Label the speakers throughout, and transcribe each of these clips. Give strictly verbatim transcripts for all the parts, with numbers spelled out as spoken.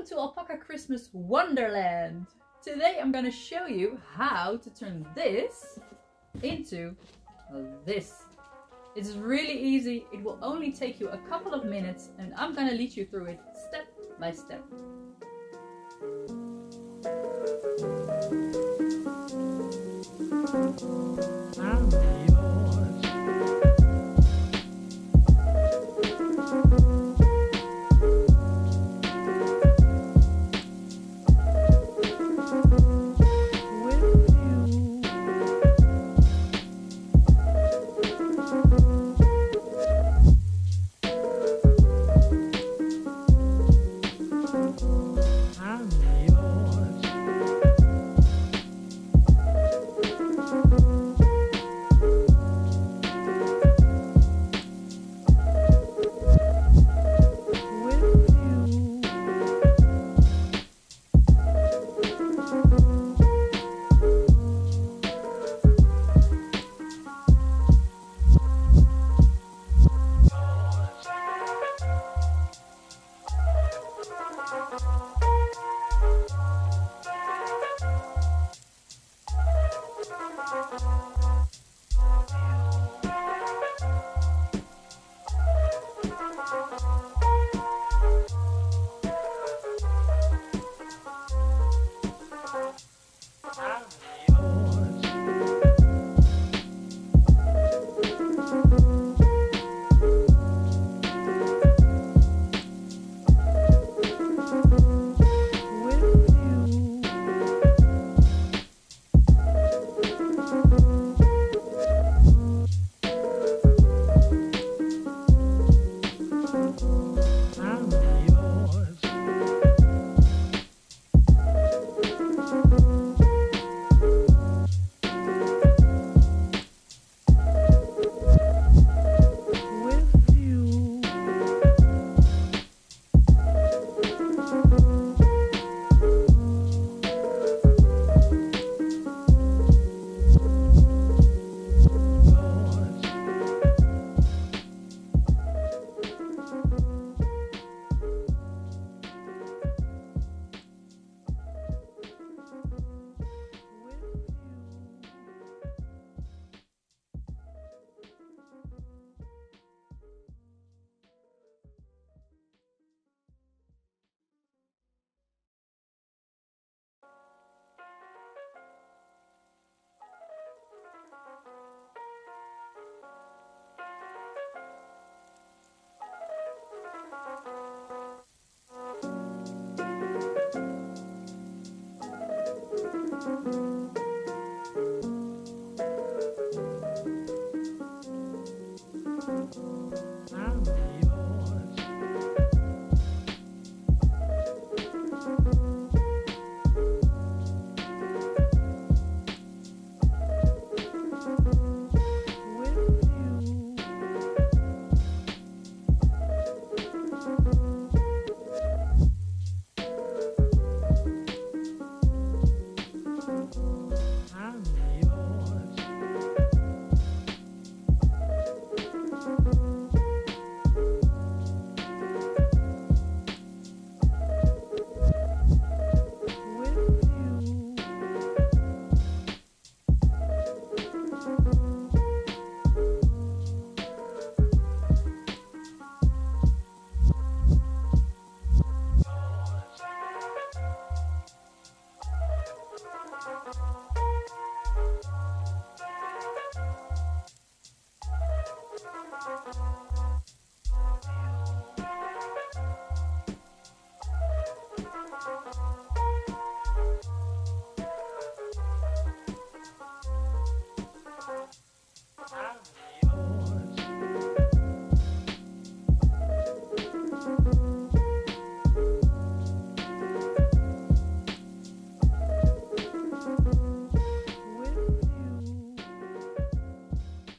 Speaker 1: Welcome to Alpaca Christmas Wonderland! Today I'm going to show you how to turn this into this. It's really easy, it will only take you a couple of minutes and I'm going to lead you through it step by step.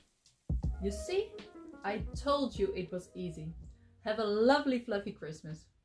Speaker 1: You see, I told you it was easy. Have a lovely fluffy Christmas.